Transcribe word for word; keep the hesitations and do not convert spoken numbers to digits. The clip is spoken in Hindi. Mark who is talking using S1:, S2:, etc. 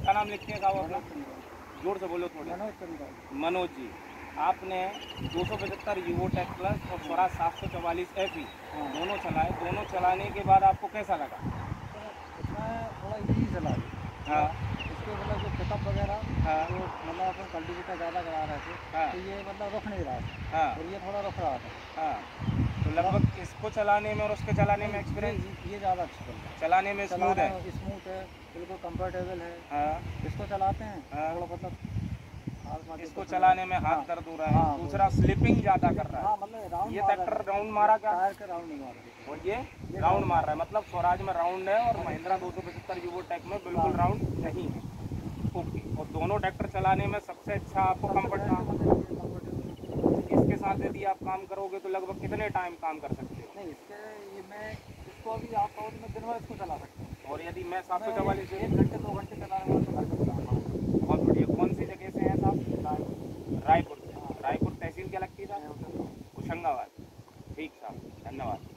S1: क्या नाम लिखते हैं साहब आप? जोर से बोलो थोड़े। मनोज जी, आपने दो सौ पचहत्तर यूवो टेक प्लस और स्वराज सात सौ चवालीस एफ ई दोनों चलाए। दोनों चलाने के बाद आपको कैसा लगा?
S2: इसमें थोड़ा इजी चला।
S1: हाँ,
S2: इसके मतलब जो पिकअप वगैरह,
S1: हाँ,
S2: जो मतलब अपन कल्टीवेटर ज़्यादा करा रहे थे,
S1: हाँ,
S2: तो ये मतलब रुक नहीं रहा था।
S1: हाँ,
S2: और ये थोड़ा रुक रहा था।
S1: हाँ। तो लगभग इसको चलाने में और उसके चलाने में
S2: नहीं,
S1: एक्सपीरियंस,
S2: ये ये ज़्यादा अच्छा चल रहा है।
S1: चलाने में स्मूथ
S2: चलाने
S1: है।
S2: में स्मूथ है, बिल्कुल कंफर्टेबल है।
S1: हाँ,
S2: इसको चलाते हैं
S1: हाँ।
S2: थोड़ा मतलब हाथ मार के
S1: इसको
S2: पसंद
S1: चलाने में
S2: है।
S1: हाथ
S2: हाँ,
S1: दर्द हो रहा है।
S2: हाँ,
S1: दूसरा
S2: वो-
S1: स्लिपिंग ज़्यादा कर रहा
S2: हाँ,
S1: है।
S2: मतलब राउंड
S1: ये
S2: मार रहा
S1: ट्रैक्टर
S2: है।
S1: राउंड मारा क्या?
S2: टायर के राउंड नहीं मार रहे।
S1: और ये राउंड मार रहा है, मतलब स्वराज में राउंड है और महिंद्रा दो सौ पचहत्तर यूवो टेक में बिल्कुल राउंड नहीं है। ओके। और दोनों ट्रैक्टर चलाने में सबसे अच्छा आपको कंफर्ट था। इसके साथ यदि आप काम करोगे तो लगभग कितने टाइम काम कर सकते हो?
S2: नहीं, इसके ये मैं इसको अभी आप कहो तो मैं दिन भर इसको चला सकता हूँ।
S1: और यदि मैं सात सौ
S2: मैं
S1: चवालीस
S2: एक घंटे दो घंटे चलाने वाला तो घर पे चलाऊंगा।
S1: बहुत बढ़िया। कौन सी जगह से हैं साहब? रायपुर से। रायपुर तहसील क्या लगती है साहब? होशंगाबाद। ठीक साहब, धन्यवाद।